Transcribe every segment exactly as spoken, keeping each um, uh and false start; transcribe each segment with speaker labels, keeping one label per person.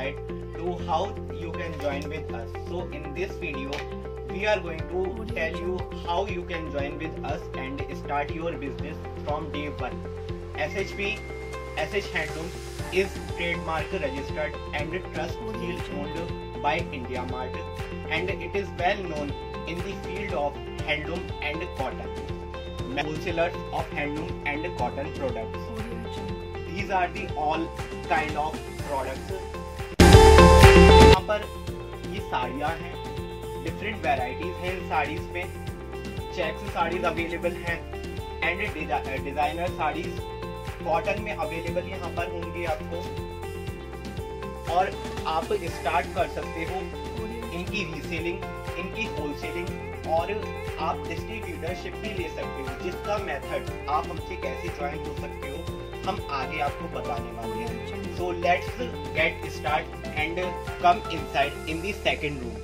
Speaker 1: that to how you can join with us. So in this video we are going to tell you how you can join with us and start your business from day one. S H P S H Handloom is trademark registered and trust seal owned by IndiaMart, and it is well known in the field of handloom and cotton. Wholesalers of handloom and cotton products. These are the all kind of products. यहाँ पर ये साड़ियाँ हैं, different varieties हैं इन साड़ीज में. Checks saris available हैं and designer saris cotton में अवेलेबल यहाँ पर होंगे आपको, और आप स्टार्ट कर सकते हो इनकी रीसेलिंग, इनकी होलसेलिंग, और आप डिस्ट्रीब्यूटरशिप भी ले सकते हो, जिसका मेथड आप हमसे कैसे ज्वाइन हो सकते हो हम आगे आपको बताने वाले हैं. So let's get start and come inside in the second room.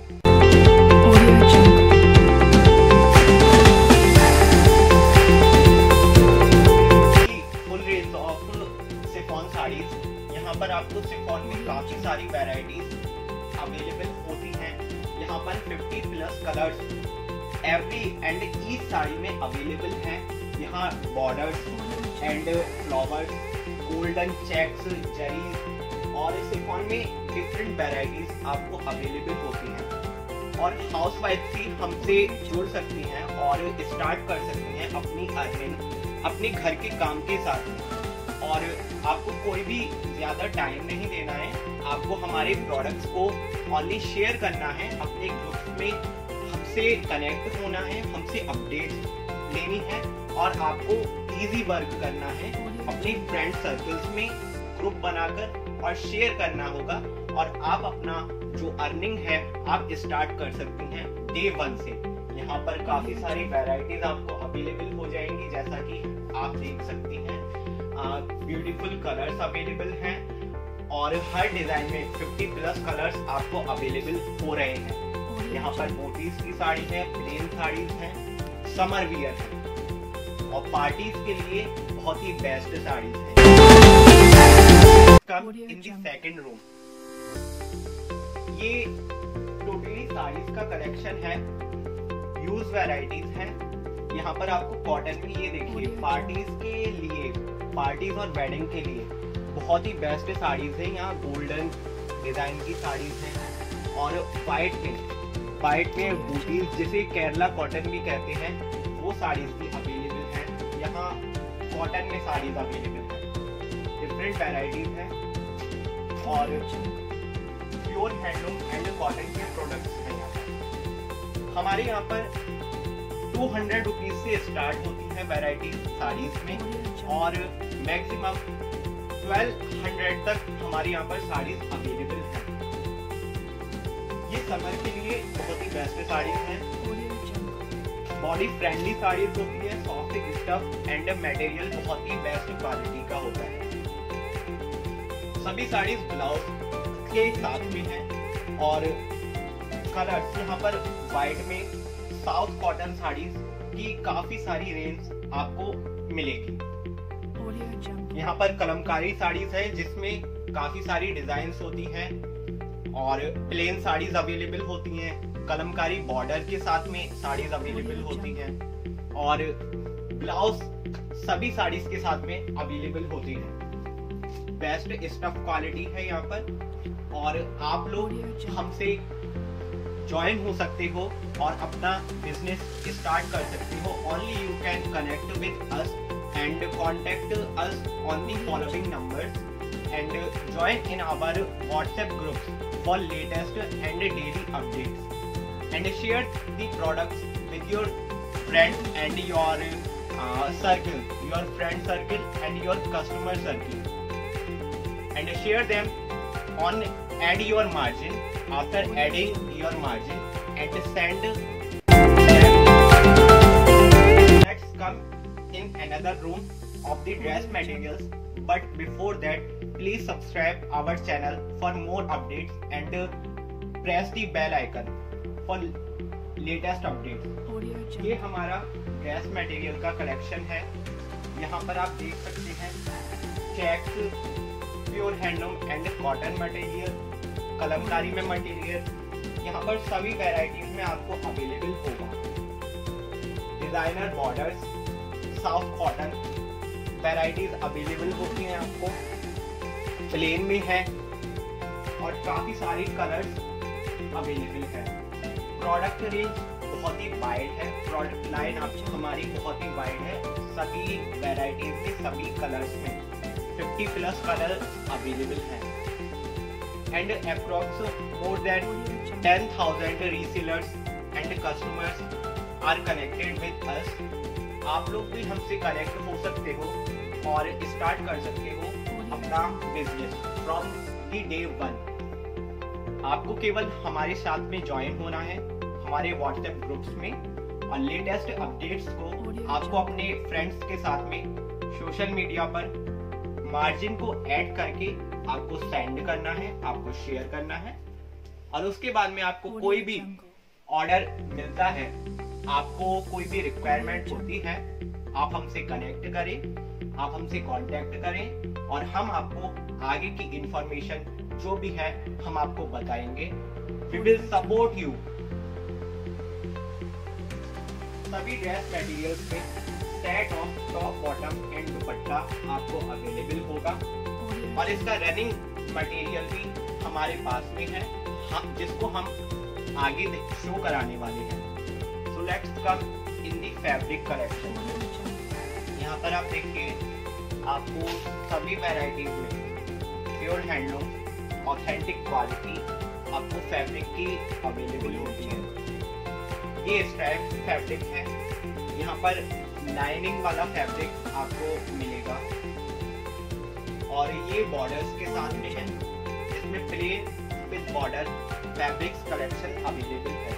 Speaker 1: Full range of chiffon saris, यहाँ पर आपको शिफॉन में काफी सारी वैरायटीज अवेलेबल होती हैं. यहाँ पर पचास plus colours every and each sari में अवेलेबल हैं. यहाँ borders and flowers, golden checks, zaris और शिफॉन में डिफरेंट वैरायटीज आपको अवेलेबल होती हैं. और हाउसवाइफ भी हमसे जुड़ सकती हैं और स्टार्ट कर सकती हैं अपनी अर्निंग अपने घर के काम के साथ में. और आपको कोई भी ज्यादा टाइम नहीं देना है, आपको हमारे प्रोडक्ट्स को ओनली शेयर करना है, अपने ग्रुप में हमसे कनेक्ट होना है, हमसे अपडेट लेनी है, और आपको इजी वर्क करना है अपने फ्रेंड सर्कल्स में ग्रुप बनाकर और शेयर करना होगा. और आप अपना जो अर्निंग है आप स्टार्ट कर सकती हैं डे वन से. यहाँ पर काफी सारी वैरायटीज आपको अवेलेबल हो जाएंगी, जैसा कि आप देख सकती हैं. ब्यूटीफुल कलर्स अवेलेबल हैं और हर डिजाइन में पचास प्लस कलर्स आपको अवेलेबल हो रहे हैं. यहाँ पर मोटीज की साड़ी है, प्लेन साड़ीज हैं, समर वियर है, और पार्टीज के लिए बहुत ही बेस्ट साड़ीज हैं. Come in the second room. ये टोटली साड़ीज का कलेक्शन है, यूज वैरायटीज हैं. यहाँ पर आपको कॉटन में ये देखिए पार्टीज के लिए, पार्टीज और वेडिंग के लिए बहुत ही बेस्ट साड़ीज है. यहाँ गोल्डन डिजाइन की साड़ीज हैं और व्हाइट में व्हाइट में बूटीज, जिसे केरला कॉटन भी कहते हैं, वो साड़ीज भी अवेलेबल हैं. यहाँ कॉटन में साड़ीज अवेलेबल हैं, डिफरेंट वैरायटीज हैं और प्योर हैंडलूम एंड कॉटन के प्रोडक्ट्स हैं. यहाँ हमारे यहाँ पर टू हंड्रेड रुपीज से स्टार्ट होती है वैरायटी साड़ीज में, और मैक्सिमम ट्वेल्व हंड्रेड तक हमारे यहाँ पर साड़ीज अवेलेबल हैं. ये समर के लिए बहुत ही बेस्ट साड़ीज हैं. बॉडी फ्रेंडली साड़ीज होती है, सॉफ्ट स्टफ एंड मटेरियल बहुत ही बेस्ट क्वालिटी का होता है. सभी साड़ीज ब्लाउज के साथ में हैं और कलर्स यहाँ पर व्हाइट में साउथ कॉटन साड़ीज की काफी सारी रेंज आपको मिलेगी. यहाँ पर कलमकारी साड़ीज है जिसमें काफी सारी डिजाइन्स होती हैं, और प्लेन साड़ीज अवेलेबल होती हैं, कलमकारी बॉर्डर के साथ में साड़ीज अवेलेबल होती हैं, और ब्लाउज सभी साड़ीज के साथ में अवेलेबल होती है. बेस्ट स्टफ क्वालिटी है यहाँ पर, और आप लोग हमसे ज्वाइन हो सकते हो और अपना बिजनेस स्टार्ट कर सकते हो. Only you can connect with us and contact us on the following numbers and join in our WhatsApp groups for latest and daily updates, and share the products with your friends and your uh, circle, your friend circle and your customer circle, and share them on add your margin. After adding your margin and send them. Let's come in another room of the dress materials, but before that please subscribe our channel for more updates and uh, press the bell icon for latest updates. ये हमारा dress material का collection है. यहाँ पर आप देख सकते हैं checks, pure handloom and cotton material, kalamkari में मटेरियल यहाँ पर सभी वैरायटीज में आपको अवेलेबल होगा। Designer borders, soft cotton varieties available होती हैं आपको, प्लेन में है और काफी सारे कलर्स अवेलेबल है। प्रोडक्ट रेंज बहुत ही वाइड है, प्रोडक्ट लाइन आपकी हमारी बहुत ही वाइड है। सभी वैरायटीज में, सभी कलर्स में फिफ्टी प्लस कलर अवेलेबल हैं and approx more than ten thousand resellers and customers are connected with us. आप लोग भी हमसे कनेक्ट हो सकते हो और स्टार्ट कर सकते हो अपना business from the day one. आपको केवल हमारे साथ में ज्वाइन होना है हमारे व्हाट्सएप ग्रुप्स में और लेटेस्ट अपडेट्स को आपको अपने फ्रेंड्स के साथ में सोशल मीडिया पर मार्जिन को ऐड करके आपको सेंड करना है, आपको शेयर करना है और उसके बाद में आपको कोई भी ऑर्डर मिलता है, आपको कोई भी रिक्वायरमेंट होती है, आप हमसे कनेक्ट करें, आप हमसे कांटेक्ट करें और हम आपको आगे की इंफॉर्मेशन जो भी है हम आपको बताएंगे। We will support you. सभी ड्रेस मटेरियल्स में set of top bottom and dupatta आपको अवेलेबल होगा और इसका रनिंग मटेरियल भी हमारे पास में है, हम जिसको हम आगे शो कराने वाले हैं। So let's come in the fabric collection. यहाँ पर आप देखिए, आपको सभी वैरायटीज में प्योर हैंडलूम ऑथेंटिक क्वालिटी आपको फैब्रिक की अवेलेबल होती है। ये स्ट्राइप फैब्रिक है, यहाँ पर लाइनिंग वाला फैब्रिक आपको मिलेगा और ये बॉर्डर्स के साथ में है, इसमें plain with border fabrics collection available है।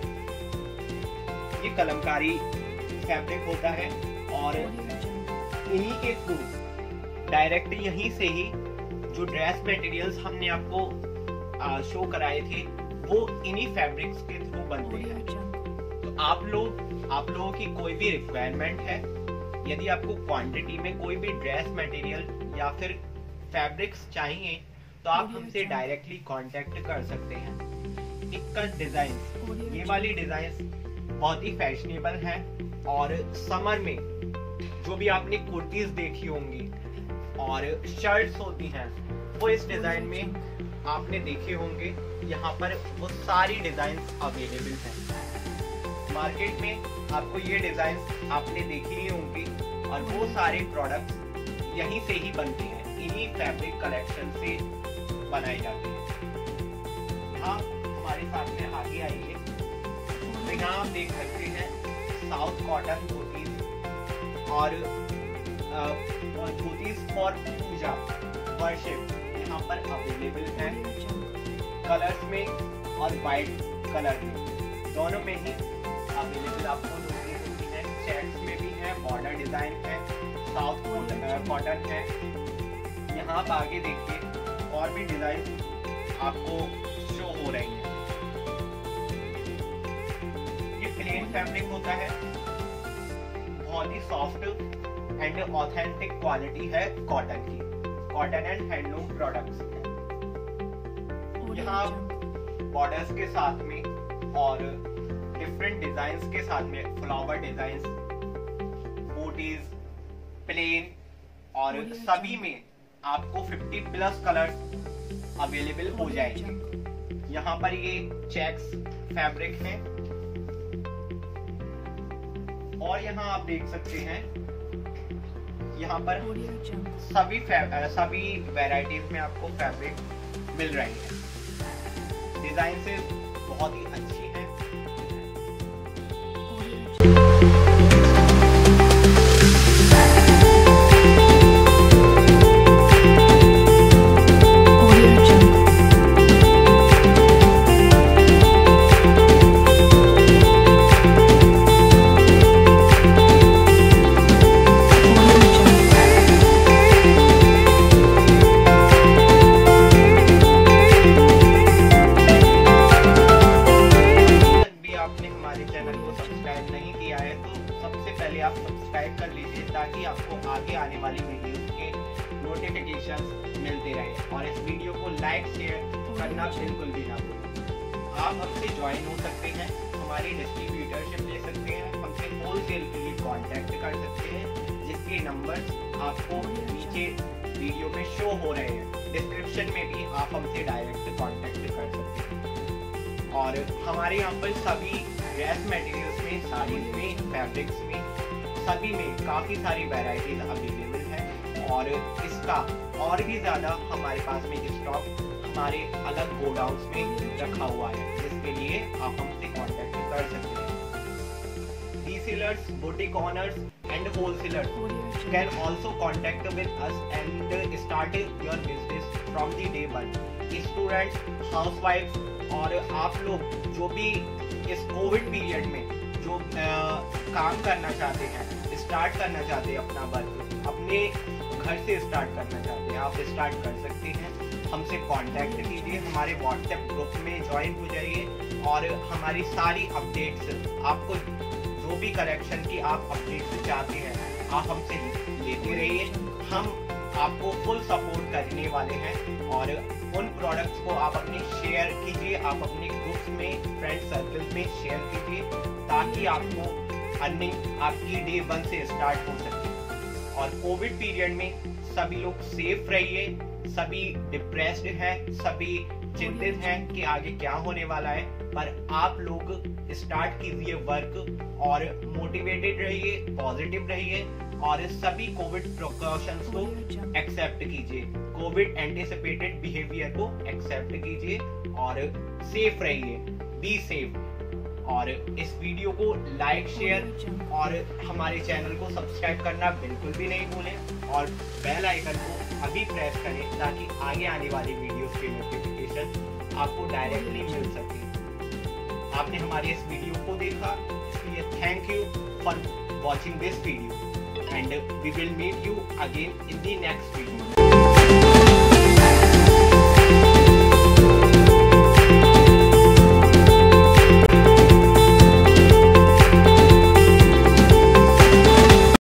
Speaker 1: ये कलमकारी फैब्रिक होता है और इन्हीं के थ्रू डायरेक्ट यहीं से ही जो ड्रेस मटेरियल्स हमने आपको आ, शो कराए थे वो इन्हीं फैब्रिक्स के थ्रू बनते हैं। तो आप लोग आप लोगों की कोई भी रिक्वायरमेंट है, यदि आपको क्वांटिटी में कोई भी ड्रेस मटेरियल या फिर फैब्रिक्स चाहिए तो आप हमसे डायरेक्टली कांटेक्ट कर सकते हैं। इसका डिजाइन, ये वाली डिजाइन बहुत ही फैशनेबल है और समर में जो भी आपने कुर्तीज देखी होंगी और शर्ट्स होती हैं वो इस डिजाइन में आपने देखे होंगे। यहाँ पर वो सारी डिजाइन अवेलेबल हैं। मार्केट में आपको ये डिजाइन आपने देखी ही होंगी और वो सारे प्रोडक्ट्स यहीं से ही बनते हैं, इन्हीं फैब्रिक कलेक्शन से बनाए जाते हैं। यहाँ हमारे साथ में आगे आइए तो यहाँ आप देख सकते हैं साउथ कॉटन धोतीज और धोतीज फॉर पूजा वर्शिप यहाँ पर अवेलेबल है, कलर्स में और वाइट कलर में, दोनों में ही अवेलेबल आपको धोती होती है। चेक्स में भी है, बॉर्डर डिजाइन है, साउथ कॉटन है। यहाँ आप आगे देखिए और भी डिजाइन आपको शो हो रही है। ये प्लेन फैब्रिक होता है, बहुत ही सॉफ्ट एंड ऑथेंटिक क्वालिटी है कॉटन की, कॉटन एंड हैंडलूम प्रोडक्ट्स। यहाँ बॉर्डर्स के साथ में और डिफरेंट डिजाइन्स के साथ में फ्लावर डिजाइन्स, बूटीज, प्लेन और सभी में आपको फिफ्टी प्लस कलर्स अवेलेबल हो जाएंगे। यहाँ पर ये चेक्स फैब्रिक है और यहाँ आप देख सकते हैं यहाँ पर सभी सभी वैरायटीज में आपको फैब्रिक मिल रही है। डिजाइन से बहुत ही अच्छी है। ताकि आपको आगे आने वाली वीडियोस के नोटिफिकेशंस मिलते रहे। और इस वीडियो को लाइक शेयर करना बिल्कुल भी ना भूलें। आप हमसे ज्वाइन हो सकते हैं, हमारी डिस्ट्रीब्यूटरशिप ले सकते हैं, हमसे होलसेल के लिए कांटेक्ट कर सकते हैं, जिसके नंबर्स आपको नीचे वीडियो में शो हो रहे हैं। डिस्क्रिप्शन में भी आप हमसे डायरेक्ट कांटेक्ट कर सकते हैं। और हमारे यहाँ पर सभी ड्रेस मटेरियल्स में, साड़ीज में, फैब्रिक्स में, सभी में काफ़ी सारी वैरायटीज अवेलेबल है। और इसका और भी ज़्यादा हमारे पास में स्टॉक हमारे अलग गोडाउन्स में रखा हुआ है, जिसके लिए आप हमसे कांटेक्ट कर सकते हैं। Resellers, boutique owners and wholesalers can also contact with us and start your business from the day one. Students, housewifes और आप लोग जो भी इस कोविड पीरियड में जो आ, काम करना चाहते हैं, स्टार्ट करना चाहते हैं अपना वर्क, अपने घर से स्टार्ट करना चाहते हैं, आप स्टार्ट कर सकते हैं। हमसे कांटेक्ट कीजिए, हमारे व्हाट्सएप ग्रुप में ज्वाइन हो जाइए और हमारी सारी अपडेट्स, आपको जो भी कलेक्शन की आप अपडेट्स चाहते हैं आप हमसे लेते रहिए। हम आपको फुल सपोर्ट करने वाले हैं और उन प्रोडक्ट्स को आप अपने शेयर कीजिए, आप अपने ग्रुप्स में, फ्रेंड सर्कल में शेयर कीजिए, ताकि आपको अर्निंग आपकी डे वन से स्टार्ट हो सके। और कोविड पीरियड में सभी लोग सेफ रहिए, सभी डिप्रेस्ड हैं, सभी चिंतित हैं कि आगे क्या होने वाला है, पर आप लोग स्टार्ट कीजिए वर्क और मोटिवेटेड रहिए, पॉजिटिव रहिए और सभी कोविड प्रिकॉशंस को एक्सेप्ट कीजिए, कोविड एंटीसिपेटेड बिहेवियर को एक्सेप्ट कीजिए और सेफ रहिए, बी सेफ। और इस वीडियो को लाइक, शेयर और हमारे चैनल को सब्सक्राइब करना बिल्कुल भी नहीं भूलें और बेल आइकन को अभी प्रेस करें, ताकि आगे आने वाली वीडियोस के नोटिफिकेशन आपको डायरेक्टली मिल सके। आपने हमारे इस वीडियो को देखा, इसलिए thank you for watching this video and we will meet you again in the next video.